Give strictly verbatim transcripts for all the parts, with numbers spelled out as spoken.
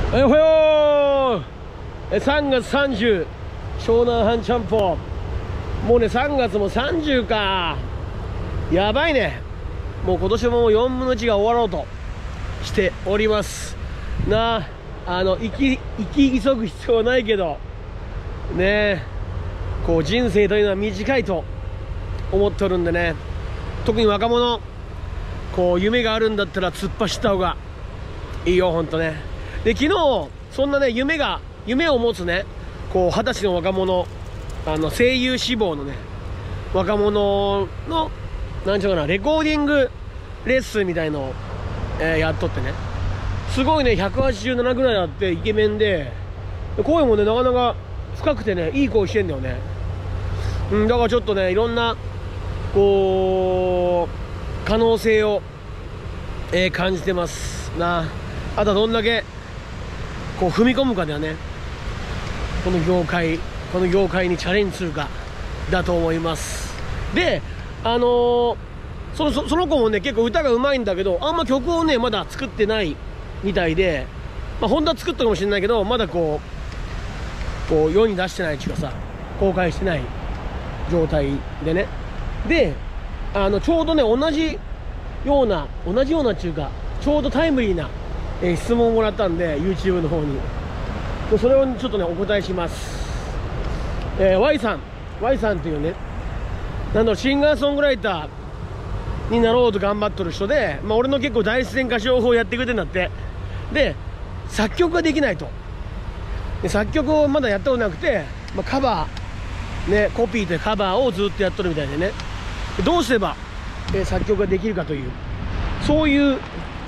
えおはよう。えさんがつさんじゅう、湘南半ちゃんぽん。もうね、さんがつもさんじゅうか。やばいね。もう今年もよんぶんのいちが終わろうとしておりますなあ。あの生き生き急ぐ必要はないけどね、こう人生というのは短いと思っておるんでね、特に若者、こう夢があるんだったら突っ走った方がいいよ、ほんとね。で、昨日そんなね、夢が夢を持つね、こう二十歳の若者、あの声優志望のね若者のなんちゅうかな、レコーディングレッスンみたいのを、えー、やっとってね、すごいね、ひゃくはちじゅうななぐらいあってイケメンで、声もねなかなか深くてね、いい声してんだよね。うん、だからちょっとね、いろんなこう可能性を、えー、感じてますな。あとはどんだけこう踏み込むかだよね、この業界この業界にチャレンジするかだと思います。で、あのー、そのそ、その子もね結構歌がうまいんだけど、あんま曲をねまだ作ってないみたいで、まあ本当は作ったかもしれないけど、まだこうこう世に出してないっていうかさ、公開してない状態でね。で、あのちょうどね同じような同じようなっていうか、ちょうどタイムリーな、えー、質問をもらったんで YouTube の方に、それをちょっとねお答えします。えー、Y さん Y さんというね、なんだろう、シンガーソングライターになろうと頑張っとる人で、まあ、俺の結構大自然歌唱法をやってくれてんだって。で、作曲ができないと。で、作曲をまだやったことなくて、まあ、カバーね、コピーとカバーをずっとやっとるみたいでね、どうすれば、えー、作曲ができるかという、そういう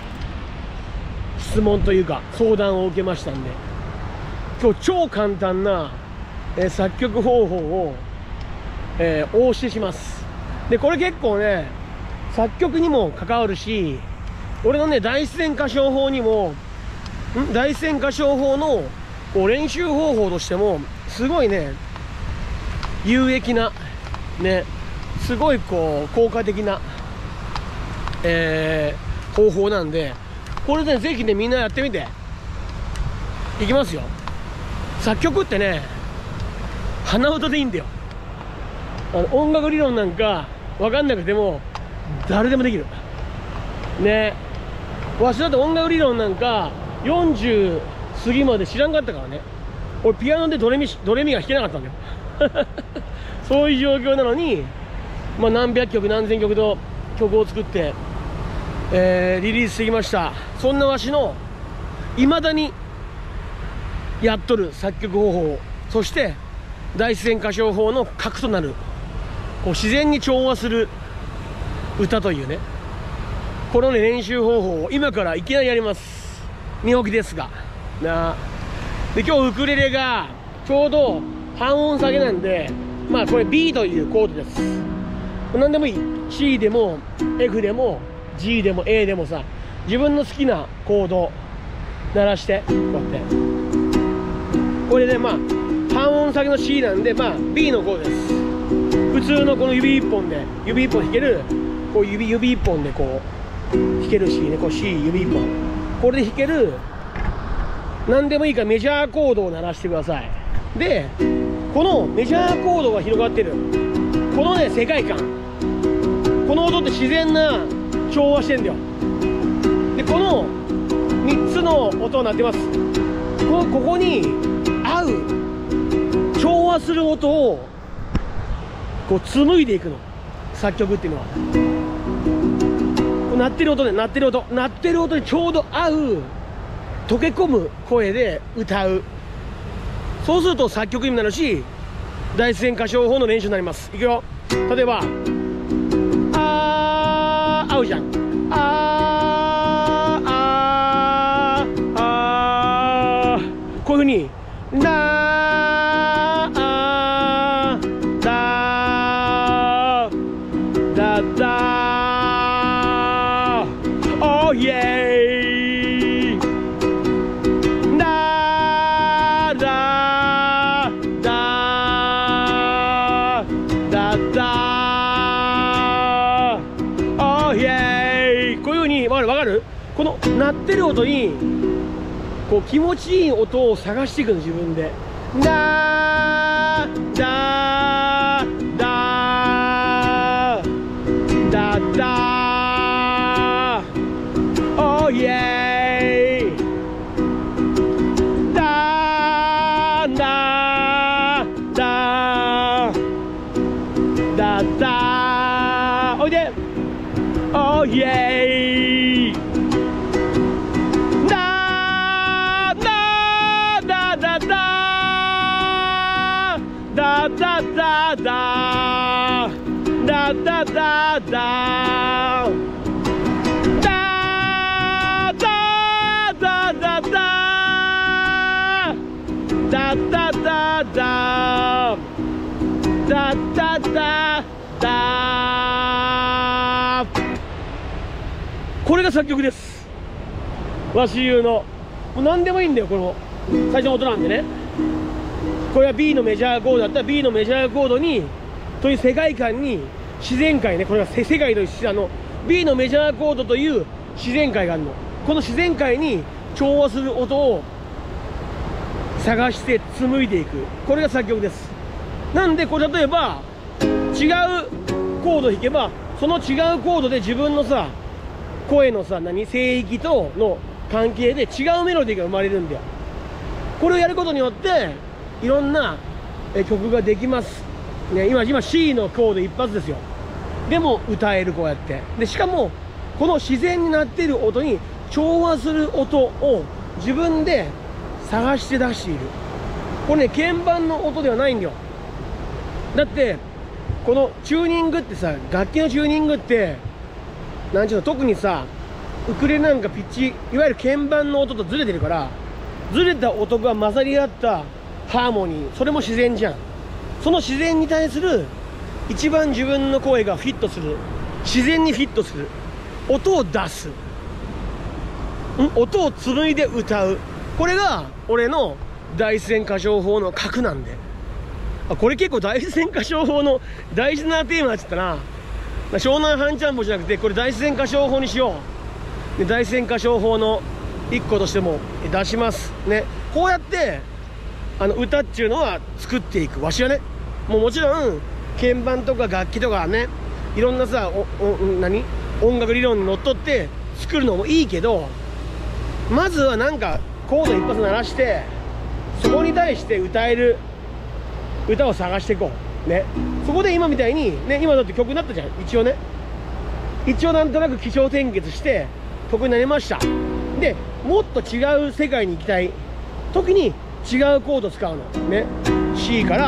質問というか相談を受けましたんで、今日超簡単な、えー、作曲方法を、えー、お教えします。で、これ結構ね作曲にも関わるし、俺のね大自然歌唱法にもん大自然歌唱法のこう練習方法としてもすごいね有益なね、すごいこう効果的な、えー、方法なんで、これねぜひねみんなやってみて。いきますよ。作曲ってね鼻歌でいいんだよ。あの音楽理論なんか分かんなくても誰でもできるね。わしだって音楽理論なんかよんじゅう過ぎまで知らんかったからね。俺ピアノでドレミドレミが弾けなかったんだよそういう状況なのに、まあ、何百曲何千曲と曲を作って、えー、リリースしてきました。そんなわしのいまだにやっとる作曲方法、そして大自然歌唱法の核となるこう自然に調和する歌というね、このね練習方法を今からいきなりやります。寝起きですがな。で、今日ウクレレがちょうど半音下げなんで、まあこれ ビー というコードです。何でもいい。 シー でも エフ でも ジー でも エー でもさ、自分の好きなコード鳴らしてこうやって、これでまあ半音下げの シー なんで、まあ ビー のコードです。普通のこの指いっぽんで指いっぽん弾ける、こう指指いっぽんでこう弾けるしね、こう シー 指いっぽん、これで弾ける何でもいいからメジャーコードを鳴らしてください。で、このメジャーコードが広がってるこのね世界観、この音って自然な調和してんだよ。で、このみっつの音になってます。こここに合う調和する音をこう紡いでいくの、作曲っていうのは。こう鳴ってる音で鳴ってる音鳴ってる音にちょうど合う溶け込む声で歌う。そうすると作曲にもなるし、大自然歌唱法の練習になります。いくよ。例えばあー合うじゃん。あーあーあー、こういうふうにだーだだだおーイエーイだだだだだおーイエーイ、こういうふうにわかるわかるこの鳴ってる音にこう気持ちいい音を探していくの、自分で。だーだーだーだーだーおーイエーイだーだーだーだーだーおいでおーイエーイだーだーだーだーだーだだだだだだだだだだだだだだだだだだだこれが作曲です。わし流のもう何でもいいんだよ。この最初の音なんでね。これは B のメジャーコードだったら B のメジャーコードにという世界観に自然界ね、これは世界と一緒あの B のメジャーコードという自然界があるの。この自然界に調和する音を探して紡いでいく、これが作曲です。なんでこれ例えば違うコード弾けばその違うコードで自分のさ声のさ何声域との関係で違うメロディーが生まれるんだよ。これをやることによっていろんな曲ができます、ね、今今 C のコード一発ですよ。でも歌える、こうやってでしかもこの自然になっている音に調和する音を自分で探して出している。これね鍵盤の音ではないんだよ。だってこのチューニングってさ、楽器のチューニングってなんちゅうの、特にさウクレレなんかピッチいわゆる鍵盤の音とずれてるから、ずれた音が混ざり合ったハーモニー、それも自然じゃん。その自然に対する一番自分の声がフィットする、自然にフィットする音を出す、ん音を紡いで歌う、これが俺の大自然歌唱法の核なんで。あ、これ結構大自然歌唱法の大事なテーマになっちゃったな。湘南半ちゃんぽじゃなくてこれ大自然歌唱法にしよう。で大自然歌唱法の一個としても出しますね。こうやってあの歌っていうのは作っていく。わしはね、もうもちろん鍵盤とか楽器とかね、いろんなさおお何音楽理論にのっとって作るのもいいけど、まずはなんかコード一発鳴らしてそこに対して歌える歌を探していこうね。そこで今みたいにね、今だって曲になったじゃん。一応ね一応なんとなく起承転結して曲になりました。でもっと違う世界に行きたい時に違うコード使うのね。 C から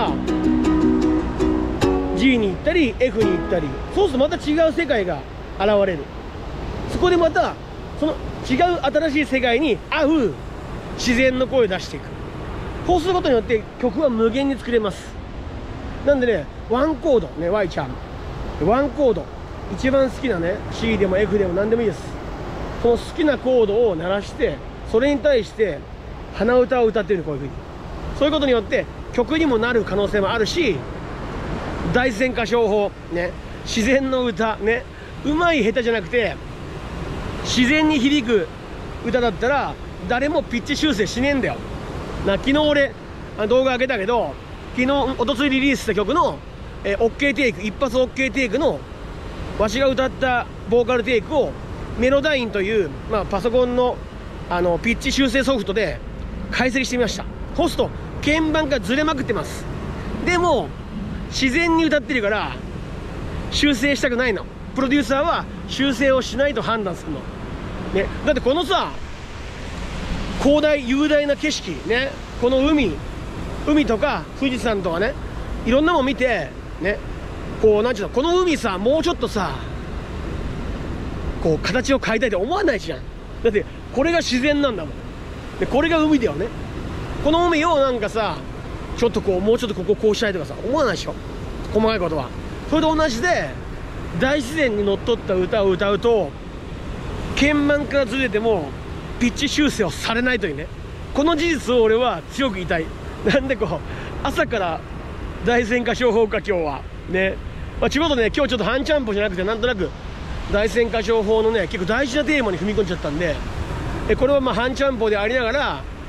G に行ったり F に行ったり、そうするとまた違う世界が現れる。そこでまたその違う新しい世界に合う自然の声を出していく。こうすることによって曲は無限に作れます。なんでね、ワンコードね、Y ちゃんワンコード一番好きなね C でも F でも何でもいいです。その好きなコードを鳴らしてそれに対して鼻歌を歌ってる、こういうふうに。そういうことによって曲にもなる可能性もあるし、大自然歌唱法ね、自然の歌ね、うまい下手じゃなくて自然に響く歌だったら誰もピッチ修正しねえんだよな。昨日俺動画上げたけど、昨日おとついリリースした曲の、えー、OK テイク、一発 OK テイクのわしが歌ったボーカルテイクをメロダインという、まあ、パソコンのあのピッチ修正ソフトで解析してみました。そうすると鍵盤がずれまくってます。でも自然に歌ってるから修正したくないの。プロデューサーは修正をしないと判断するの、ね、だってこのさ広大雄大な景色ね、この海海とか富士山とかね、いろんなもん見てね、こうなんちゅうの、この海さもうちょっとさこう形を変えたいと思わないじゃん。だってこれが自然なんだもん。でこれが海だよね。この海をなんかさちょっとこうもうちょっとこここうしたいとかさ思わないでしょ、細かいことは。それと同じで大自然にのっとった歌を歌うと鍵盤からずれてもピッチ修正をされないというね、この事実を俺は強く言いたい。なんでこう朝から大自然歌唱法か今日はね、まあ、ちゅうことで、ね、今日ちょっと半ちゃんぽじゃなくてなんとなく大自然歌唱法のね結構大事なテーマに踏み込んじゃったんで、えこれはまあ半ちゃんぽでありながら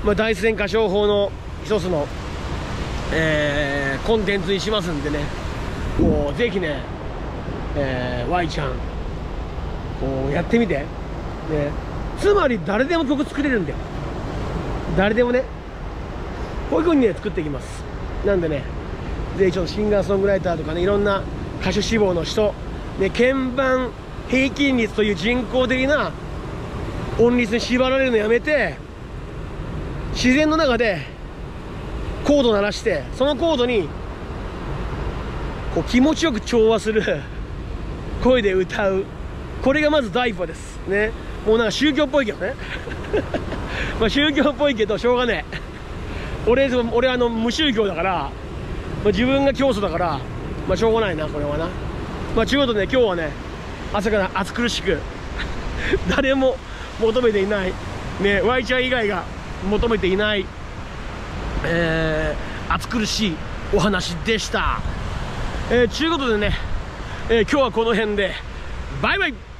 まあ、大自然歌唱法の一つの、えー、コンテンツにしますんでね、こうぜひね、えー、Y ちゃんこうやってみて、ね、つまり誰でも曲作れるんだよ。誰でもね、こういう風にね作っていきます。なんでね、ぜひちょっとシンガーソングライターとかね、いろんな歌手志望の人、ね、鍵盤平均率という人工的な音率に縛られるのやめて、自然の中でコード鳴らして、そのコードにこう気持ちよく調和する声で歌う、これがまず第一歩ですね。もうなんか宗教っぽいけどねまあ宗教っぽいけどしょうがねえ俺俺はあの無宗教だから、まあ、自分が教祖だから、まあしょうがないなこれはな。まあということで、ね、今日はね朝から暑苦しく誰も求めていないね、ワイちゃん以外が求めていない、えー、暑苦しいお話でした。えー、ということでね、えー、今日はこの辺でバイバイ。